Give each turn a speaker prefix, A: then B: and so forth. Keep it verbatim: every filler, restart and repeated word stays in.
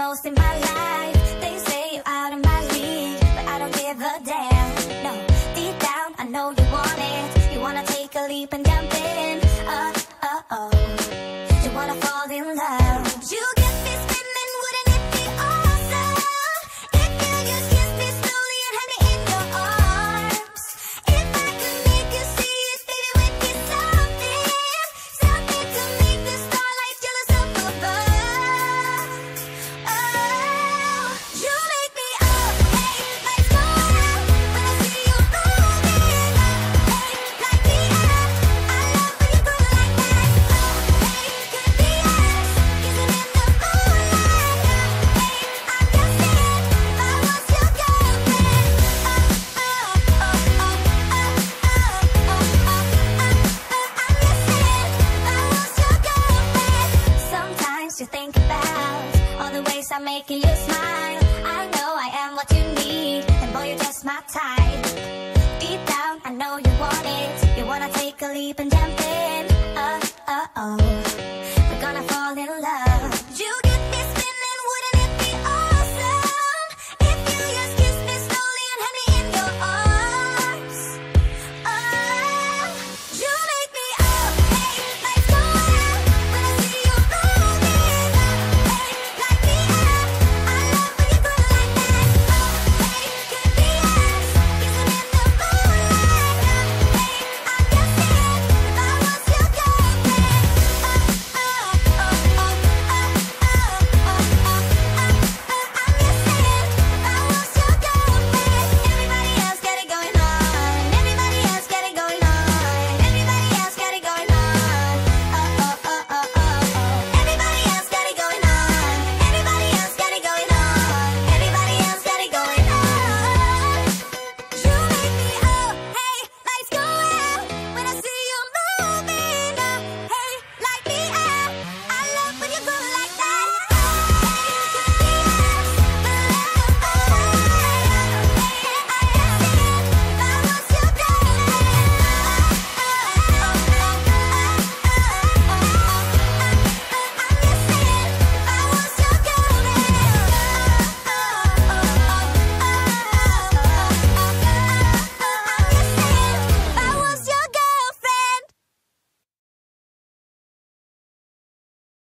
A: most in my life. They say you're out of my league, but I don't give a damn. No, deep down I know you want it. You wanna take a leap and jump in. Uh, uh, oh. You wanna fall in love. You get me spinning, wouldn't it be awesome if you just kiss me slowly and have me in your arms? If I could make you see it, baby, with me something, something to make the starlight jealous up above. Oh, you make me up, hey, let's go now. When I see you moving up, hey, like the air. I love when you do it like that. Oh, hey, could be us, kissing in the moonlight. Oh, hey, I'm guessing if I was your girlfriend. Oh, oh, oh, oh, oh, oh, oh, oh, oh, oh, I'm guessing if I was your girlfriend. Sometimes you think about all the ways I'm making you smile. I know I am what you need, and boy, you're just my type. Deep down, I know you want it. You wanna take a leap and